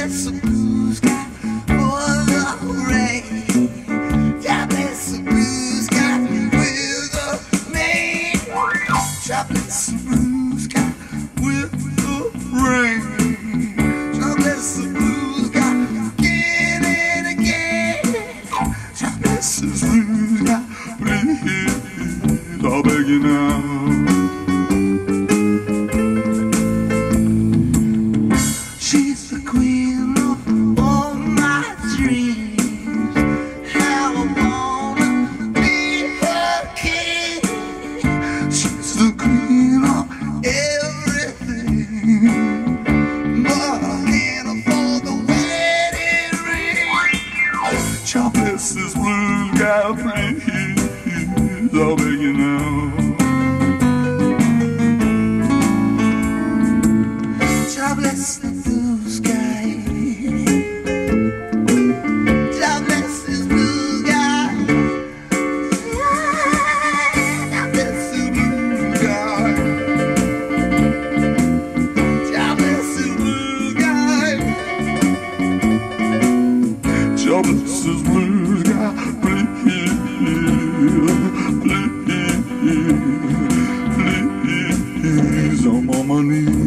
bless the blue sky for the rain. God bless the blue sky with the rain. God bless the blue sky with the rain. God bless the blue sky again and again. God bless this blue sky, please, I'll beg you now. She's the queen of all my dreams. How I wanna be her king. She's the queen of everything, but I can't afford the wedding ring. God bless this blue sky, please, I'll beg you now. God bless the blue sky. God bless this blue sky. God bless the blue sky. God bless the blue sky. God bless this blue sky, please, please, please, I'm on my knees.